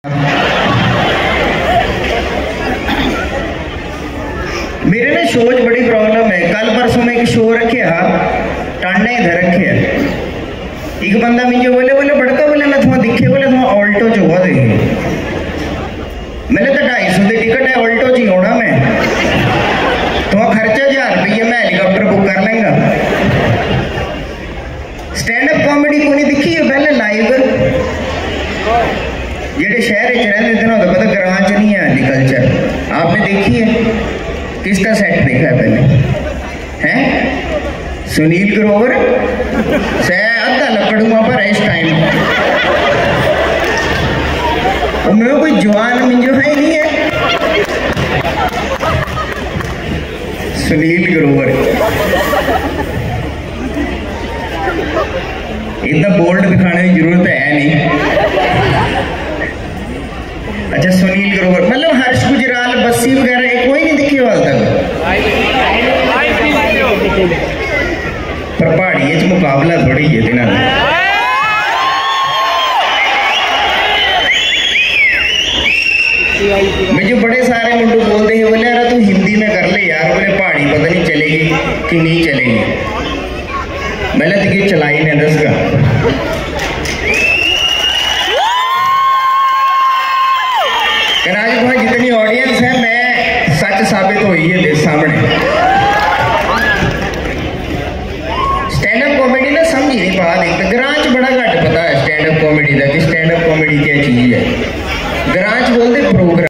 मेरे ना शो च बड़ी प्रॉब्लम है। कल परसों में एक शो रखे टांडे इधर रखे एक बंदा मुझे बोले बड़का बोले ना थोड़ा दिखे बोले थोड़ा ऑल्टो च हुआ देखे मैंने तो 250 की टिकट है ऑल्टो च ही होना मैं थोड़ा खर्चा 1000 रुपये मैं हेलीकॉप्टर बुक कर लेंगा। स्टैंड अप कॉमेडी को नहीं दिखी है पहले लाइव जेडे शहर रहते थे ना तो पता ग्रां च नहीं है कल्चर आपने देखी है किसका सेट देखा है पहले हैं सुनील ग्रोवर से अद्धा लकड़ुआ पर है इस टाइम उनमें कोई जवान मिंजो है नहीं है सुनील ग्रोवर इतना बोल्ड दिखाने की जरूरत है नहीं। अच्छा सुनील ग्रोवर मतलब हर्ष गुजराल बस्सी वगैरह कोई नहीं दिखी हाल तक पर पहाड़ी च मुकाबला थोड़ी है तिना मुझे बड़े सारे मुंडू बोलते हैं बोले यार तू हिंदी में कर ले यार बोले पहाड़ी पता नहीं चलेगी कि नहीं चलेगी मैंने तो कि चलाई ने 10 का आज जितनी ऑडियंस है मैं सच साबित हुई है देश सामने। स्टैंड अप कॉमेडी ना समझ ही नहीं पा देखते ग्रां च बड़ा घट पता है स्टैंड अप कॉमेडी का कि स्टैंड अप कॉमेडी क्या चीज है। ग्रां च बोलते प्रोग्राम